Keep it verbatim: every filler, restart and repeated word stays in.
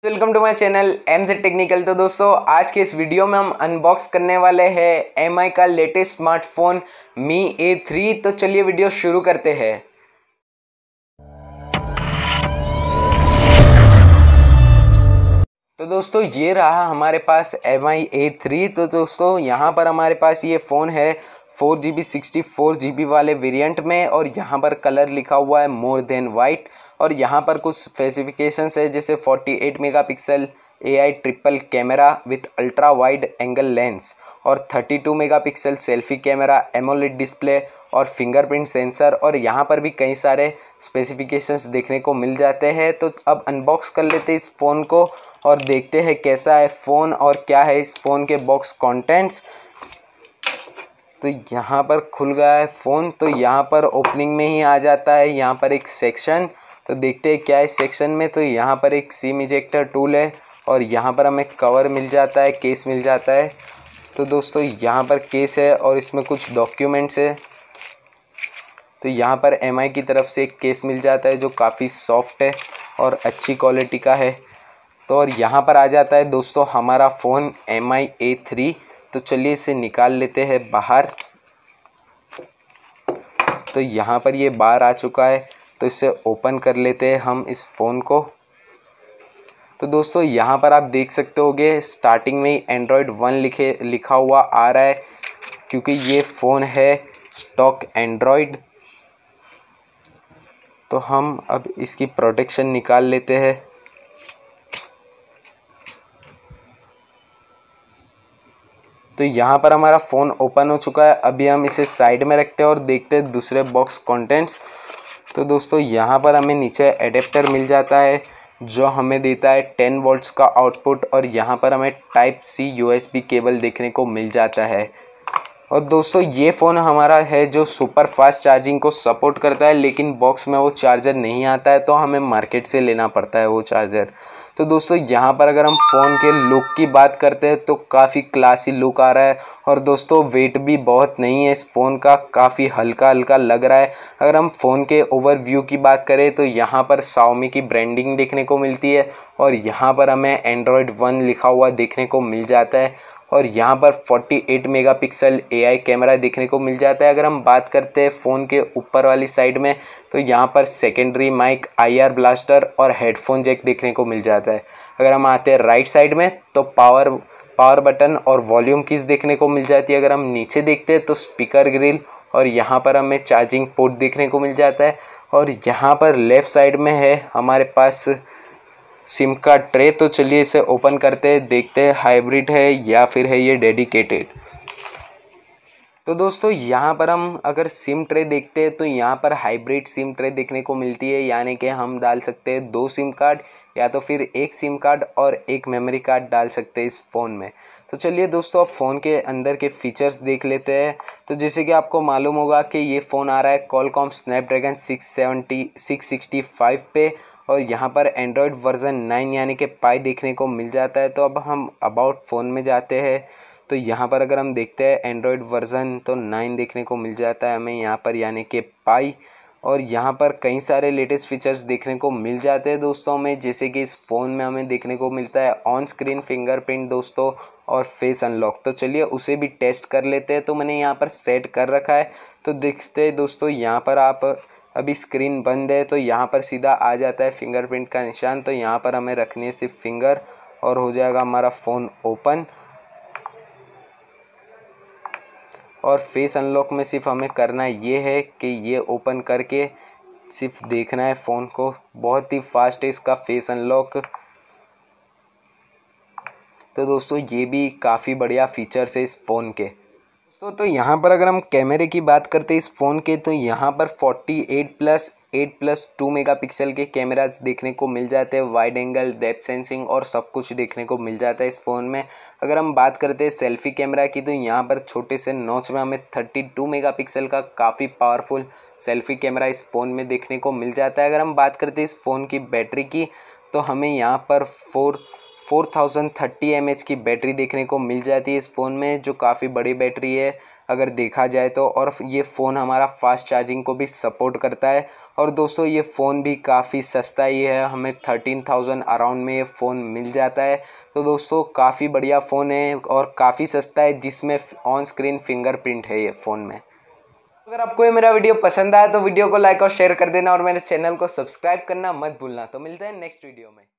Welcome to my channel MZ Technical. तो दोस्तों आज के इस वीडियो में हम अनबॉक्स करने वाले हैं एम आई का latest smartphone Mi A three. तो चलिए वीडियो शुरू करते हैं। तो दोस्तों ये रहा हमारे पास एम आई ए थ्री। तो दोस्तों यहाँ पर हमारे पास ये फ़ोन है four G B sixty four G B वाले वेरिएंट में, और यहाँ पर कलर लिखा हुआ है मोर देन वाइट। और यहाँ पर कुछ स्पेसिफिकेशंस है जैसे forty eight megapixel A I triple camera with ultra wide angle lens और thirty two megapixel selfie camera, AMOLED display और फिंगरप्रिंट सेंसर। और यहाँ पर भी कई सारे स्पेसिफिकेशंस देखने को मिल जाते हैं। तो अब अनबॉक्स कर लेते हैं इस फ़ोन को और देखते हैं कैसा है फ़ोन और क्या है इस फ़ोन के बॉक्स कंटेंट्स। तो यहाँ पर खुल गया है फ़ोन। तो यहाँ पर ओपनिंग में ही आ जाता है यहाँ पर एक सेक्शन। तो देखते हैं क्या है इस सेक्शन में। तो यहाँ पर एक सिम इजेक्टर टूल है और यहाँ पर हमें कवर मिल जाता है, केस मिल जाता है। तो दोस्तों यहाँ पर केस है और इसमें कुछ डॉक्यूमेंट्स है। तो यहाँ पर एम आई की तरफ से एक केस मिल जाता है जो काफ़ी सॉफ्ट है और अच्छी क्वालिटी का है। तो और यहाँ पर आ जाता है दोस्तों हमारा phone M I A three. तो चलिए इसे निकाल लेते हैं बाहर। तो यहाँ पर ये बाहर आ चुका है। तो इसे ओपन कर लेते हैं हम इस फ़ोन को। तो दोस्तों यहाँ पर आप देख सकते होगे स्टार्टिंग में ही एंड्रॉयड वन लिखे लिखा हुआ आ रहा है, क्योंकि ये फ़ोन है स्टॉक एंड्रॉयड। तो हम अब इसकी प्रोटेक्शन निकाल लेते हैं। तो यहाँ पर हमारा फ़ोन ओपन हो चुका है। अभी हम इसे साइड में रखते हैं और देखते हैं दूसरे बॉक्स कंटेंट्स। तो दोस्तों यहाँ पर हमें नीचे एडेप्टर मिल जाता है जो हमें देता है टेन वोल्ट्स का आउटपुट, और यहाँ पर हमें type C U S B cable देखने को मिल जाता है। और दोस्तों ये फ़ोन हमारा है जो सुपर फास्ट चार्जिंग को सपोर्ट करता है, लेकिन बॉक्स में वो चार्जर नहीं आता है, तो हमें मार्केट से लेना पड़ता है वो चार्जर। तो दोस्तों यहाँ पर अगर हम फ़ोन के लुक की बात करते हैं तो काफ़ी क्लासी लुक आ रहा है। और दोस्तों वेट भी बहुत नहीं है इस फ़ोन का, काफ़ी हल्का हल्का लग रहा है। अगर हम फ़ोन के ओवरव्यू की बात करें तो यहाँ पर Xiaomi की ब्रांडिंग देखने को मिलती है और यहाँ पर हमें एंड्रॉयड वन लिखा हुआ देखने को मिल जाता है। और यहाँ पर forty eight megapixel A I camera देखने को मिल जाता है। अगर हम बात करते हैं फ़ोन के ऊपर वाली साइड में तो यहाँ पर secondary mic, I R blaster और हेडफोन जैक देखने को मिल जाता है। अगर हम आते हैं राइट साइड में तो पावर पावर बटन और वॉल्यूम कीज देखने को मिल जाती है। अगर हम नीचे देखते हैं तो स्पीकर ग्रिल और यहाँ पर हमें चार्जिंग पोर्ट देखने को मिल जाता है। और यहाँ पर लेफ़्ट साइड में है हमारे पास सिम का ट्रे। तो चलिए इसे ओपन करते हैं, देखते हैं हाइब्रिड है या फिर है ये डेडिकेटेड। तो दोस्तों यहाँ पर हम अगर सिम ट्रे देखते हैं तो यहाँ पर हाइब्रिड सिम ट्रे देखने को मिलती है, यानी कि हम डाल सकते हैं दो सिम कार्ड या तो फिर एक सिम कार्ड और एक मेमोरी कार्ड डाल सकते हैं इस फ़ोन में। तो चलिए दोस्तों अब फ़ोन के अंदर के फीचर्स देख लेते हैं। तो जैसे कि आपको मालूम होगा कि ये फ़ोन आ रहा है Qualcomm Snapdragon six seventy six sixty five पे, और यहाँ पर एंड्रॉयड वर्जन नाइन यानी कि पाई देखने को मिल जाता है। तो अब हम अबाउट फ़ोन में जाते हैं। तो यहाँ पर अगर हम देखते हैं एंड्रॉयड वर्जन तो नाइन देखने को मिल जाता है हमें यहाँ पर, यानी कि पाई। और यहाँ पर कई सारे लेटेस्ट फीचर्स देखने को मिल जाते हैं दोस्तों में, जैसे कि इस फ़ोन में हमें देखने को मिलता है ऑन स्क्रीन फिंगरप्रिंट दोस्तों और फेस अनलॉक। तो चलिए उसे भी टेस्ट कर लेते हैं। तो मैंने यहाँ पर सेट कर रखा है। तो देखते हैं दोस्तों यहाँ पर आप अभी स्क्रीन बंद है तो यहाँ पर सीधा आ जाता है फिंगरप्रिंट का निशान। तो यहाँ पर हमें रखनी है सिर्फ फिंगर और हो जाएगा हमारा फ़ोन ओपन। और फेस अनलॉक में सिर्फ हमें करना ये है कि ये ओपन करके सिर्फ देखना है फ़ोन को। बहुत ही फास्ट है इसका फेस अनलॉक। तो दोस्तों ये भी काफ़ी बढ़िया फीचर्स है इस फ़ोन के। दोस्तों तो यहाँ पर अगर हम कैमरे की बात करते हैं इस फ़ोन के तो यहाँ पर forty eight plus eight plus two megapixel के कैमराज देखने को मिल जाते हैं। वाइड एंगल, डेप्थ सेंसिंग और सब कुछ देखने को मिल जाता है इस फ़ोन में। अगर हम बात करते हैं सेल्फ़ी कैमरा की तो यहाँ पर छोटे से नॉच में हमें थर्टी टू मेगापिक्सल का काफ़ी पावरफुल सेल्फ़ी कैमरा इस फ़ोन में देखने को मिल जाता है। अगर हम बात करते हैं इस फ़ोन की बैटरी की तो हमें यहाँ पर four four thousand thirty M H की बैटरी देखने को मिल जाती है इस फ़ोन में, जो काफ़ी बड़ी बैटरी है। अगर देखा जाए तो। और ये फ़ोन हमारा फास्ट चार्जिंग को भी सपोर्ट करता है। और दोस्तों ये फ़ोन भी काफ़ी सस्ता ही है, हमें थर्टीन थाउजेंड अराउंड में ये फ़ोन मिल जाता है। तो दोस्तों काफ़ी बढ़िया फ़ोन है और काफ़ी सस्ता है, जिसमें ऑन स्क्रीन फिंगरप्रिंट है ये फ़ोन में। अगर आपको ये मेरा वीडियो पसंद आया तो वीडियो को लाइक और शेयर कर देना और मेरे चैनल को सब्सक्राइब करना मत भूलना। तो मिलते हैं नेक्स्ट वीडियो में।